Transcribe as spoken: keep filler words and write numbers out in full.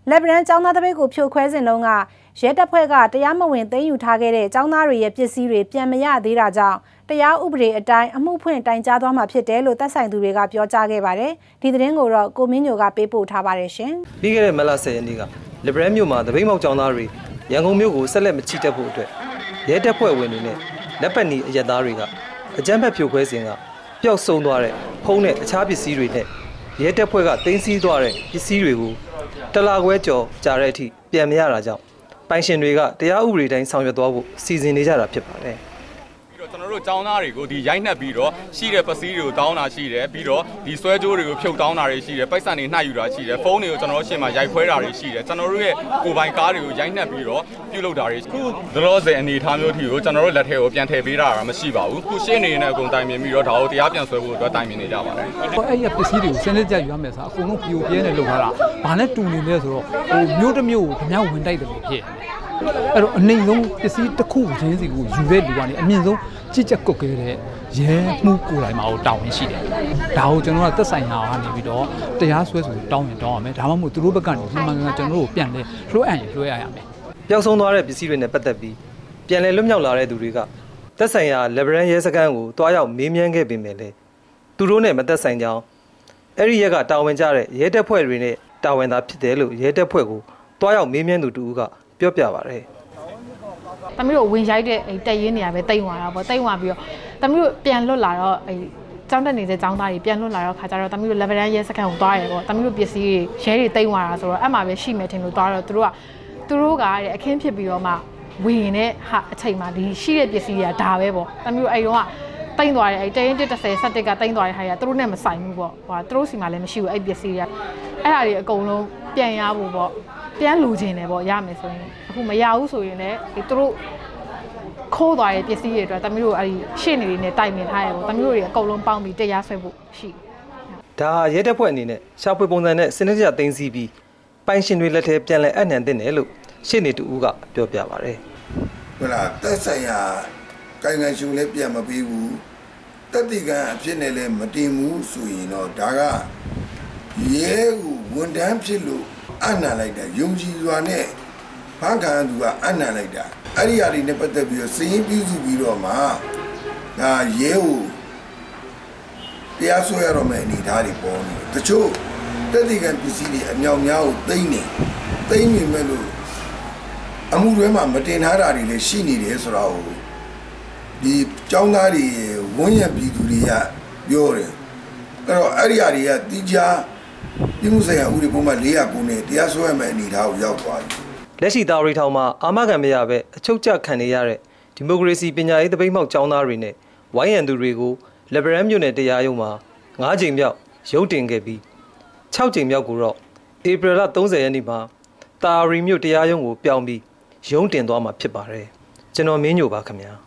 လက်ဗရန်ကျောင်းသားတပိတ်ကိုဖြိုခွဲစဉ်လုံးကရဲတပ်ဖွဲ့ကတရားမဝင်သိမ်းယူထားခဲ့တဲ့ကျောင်းသားတွေရဲ့ပစ္စည်းတွေပြန်မရသေးတာကြောင့်တရားဥပဒေအတိုင်းအမှုဖွင့်တိုင်ကြားသွားမှာဖြစ်တယ်လို့သက်ဆိုင်သူတွေကပြောကြားခဲ့ပါတယ်။ဒီသတင်းကိုတော့ကိုမင်းညိုကပေးပို့ထားပါတယ်ရှင်။ပြီးခဲ့တဲ့မလဆယ်ရက်နေ့ကလက်ဗရန်မြို့မှာတပိတ်မောက်ကျောင်းသားတွေရန်ကုန်မြို့ကိုဆက်လက်မချီတက်ဖို့အတွက်ရဲတပ်ဖွဲ့ဝင်တွေနဲ့လက်ပတ်နီအရက်သားတွေကအကြမ်းဖက်ဖြိုခွဲစဉ်ကပျောက်ဆုံးသွားတဲ့ဖုံးနဲ့အခြားပစ္စည်းတွေနဲ့ရဲတပ်ဖွဲ့ကတင်းစီးသွားတဲ့ပစ္စည်းတွေကိုတလာခွဲကျော်ကြာတဲ့အထိပြန်မရတာကြောင့်ပိုင်ရှင်တွေကတရားဥပဒေတိုင်းဆောင်ရွက်သွားဖို့စီစဉ်နေကြတာဖြစ်ပါတယ်ပြီးတော့ကျွန်တော်တို့ចောင်းသားတွေကိုဒီရိုက်နှက်ပြီးတော့ရှိတဲ့ပစ္စည်းတွေကိုတောင်းတာရှိတယ်ပြီးတော့ဒီဆွဲကြိုးတွေကိုဖြုတ်တောင်းတာတွေရှိတယ်ပိုက်ဆံတွေနှိုက်ယူတာရှိတယ်ဖုန်းတွေကိုကျွန်တော်တို့ရှင်းမှာရိုက်ခွဲတာတွေရှိတယ်ကျွန်တော်တို့ရဲ့ကိုယ်ပိုင်ကားတွေကိုရိုက်နှက်ပြီးတော့ပြုလုပ်တာတွေခုဒလောဆယ်အနေထားမျိုးထိကိုကျွန်တော်တို့လက်ထဲကိုပြန်ထည့်ပေးတာမရှိပါဘူးခုရှင်းနေတဲ့အကုန်တိုင်မြင်ပြီးတော့ဒါကိုတရားပြန်ဆွဲဖို့အတွက်တိုင်မြင်နေကြပါတယ်အဲ့ဒီပစ္စည်းတွေကိုစနစ်ကြယူရမယ်ဆိုအကုန်လုံးပြိုပြဲနေလုပ်ထားတာဘာနဲ့တူနေလဲဆိုတော့ဟိုမျိုးတစ်မျိုးကိုဓမြဝင်တိုက်တယ်လို့ဖြစ်အဲ့တော့အနေဆုံးပစ္စည်းတစ်ခုချင်းစီကိုယူတဲ့လူကနေအမြင့်ဆုံးကြည့်ချက်ကုတ်ခဲ့တဲ့ရဲမှုကိုယ်တိုင်မှာတောင်းဝင်ရှိတယ်ဒါကိုကျွန်တော်ကသက်ဆိုင်ရာကနေပြီးတော့တရားစွဲဆိုတောင်းရင်တောင်းရမယ်ဒါမှမဟုတ်သူတို့ဘက်ကနေမှန်မှန်ကန်ကျွန်တော်တို့ကိုပြန်လဲလွှဲအပ်ရင်လွှဲရရမယ်ပျောက်ဆုံးသွားတဲ့ပစ္စည်းတွေနဲ့ပတ်သက်ပြီးပြန်လဲလွတ်မြောက်လာတဲ့သူတွေကသက်ဆိုင်ရာလက်ဗရန်ရဲစခန်းကိုတွားရောက်မေးမြန်းခဲ့ပေမဲ့လည်းသူတို့နဲ့မသက်ဆိုင်ကြောင်းအဲ့ဒီရက်ကတာဝန်ကျတဲ့ရဲတပ်ဖွဲ့တွေနဲ့တာဝန်သားဖြစ်တယ်လို့ရဲတပ်ဖွဲ့ကိုတွားရောက်မေးမြန်းသူတူကပြောပြပါတယ်တမီးတို့ဝင်ရိုက်တဲ့အဲတက်ရင်းနေရပဲတိတ်သွားတာပေါ့တိတ်သွားပြီးတော့တမီးတို့ပြန်လွတ်လာတော့အဲကျောင်းတက်နေတဲ့ကျောင်းသားတွေပြန်လွတ်လာတော့ခါကျတော့တမီးတို့ level ရဲစခန်းကိုသွားရဲပေါ့တမီးတို့ပစ္စည်းတွေရဲတွေတိတ်သွားတာဆိုတော့အဲ့မှာပဲရှိမယ်ထင်လို့သွားတော့သူတို့ကသူတို့ကအခင်းဖြစ်ပြီးတော့မှဝင်တဲ့ဟာအချိန်မှာဒီရှိတဲ့ပစ္စည်းတွေကဒါပဲပေါ့တမီးတို့အဲ့တော့ကတိတ်သွားတယ်အဲတရင်တစ်တစ်ဆယ်ဆက်တစ်ကတိတ်သွားတဲ့ဟာတွေကသူတို့နဲ့မဆိုင်ဘူးပေါ့ဟိုသူတို့စီမှာလည်းမရှိဘူးအဲ့ပစ္စည်းတွေကအဲ့ဒါတွေအကုန်လုံးပြန်ရဖို့ပေါ့ပြန်လူချင်းတယ်ပေါ့ရမယ်ဆိုရင်အခုမရဘူးဆိုရင်လည်းသူတို့ခိုးသွားတဲ့ပစ္စည်းတွေအတွက်တမီးတို့အဲ့ဒီရှေ့နေတွေနဲ့တိုင်ပင်ထားရပေါ့တမီးတို့တွေအကုန်လုံးပေါင်းပြီးတရားဆွဲဖို့ရှိဒါရဲတပ်ဖွဲ့အနေနဲ့ရှာဖွေပုံစံနဲ့စနစ်တကျသိမ်းဆည်းပြီးပိုင်ရှင်တွေလက်ထဲပြန်လဲအနှံတင်တယ်လို့ရှေ့နေတူဦးကပြောပြပါတယ်ဟုတ်လားတက်ဆိုင်ရာကိုင်ကန်ရှုံလည်းပြန်မပေးဘူးတက်တိကန်အဖြစ်နဲ့လည်းမတင်ဘူးဆိုရင်တော့ဒါကရဲကိုဝန်ထမ်းဖြစ်လို့အနံလိုက်တာယုံကြည်စွာနဲ့ဘာခံသူကအနံလိုက်တာအဲ့ဒီအရာတွေနဲ့ပတ်သက်ပြီးတော့စည်ရင်းပြုစုပြီးတော့မှဒါရဲကိုတရားစွဲရတော့မယ်အနေထားတွေပေါ်နေတချို့တက်တိကံပစ္စည်းတွေအမြောက်များကိုသိမ့်နေသိမ့်နေမဲ့လို့အမှုတွေမှာမတင်ထားတာတွေလည်းရှိနေတယ်ဆိုတော့ဒီចောင်းသားတွေဝန်းရံပြည်သူတွေကပြောတယ်အဲ့တော့အဲ့ဒီအရာတွေကတိကျပြည်မှုဆိုင်ရာဥပဒေပုံမှန်၄၀၉နဲ့တရားစွဲမဲ့အနေထားကိုရောက်သွားပြီလက်ရှိသားရီထောင်မှာအာမခံမရပဲအချုပ်ကျခံနေရတဲ့ဒီမိုကရေစီပညာရေးတပိတ်မှောက်ကျောင်းသားတွေနဲ့ဝိုင်းရံသူတွေကိုလက်ဗရန်မြို့နယ်တရားရုံးမှာ၅ကြိမ်မြောက်ရုံးတင်ခဲ့ပြီး၆ကြိမ်မြောက်ကိုတော့ဧပြီလ၃၀ရက်နေ့မှာတာရီမြို့တရားရုံးကိုပြောင်းပြီးရုံးတင်သွားမှာဖြစ်ပါတယ်ကျွန်တော်မင်းညိုပါခင်ဗျာ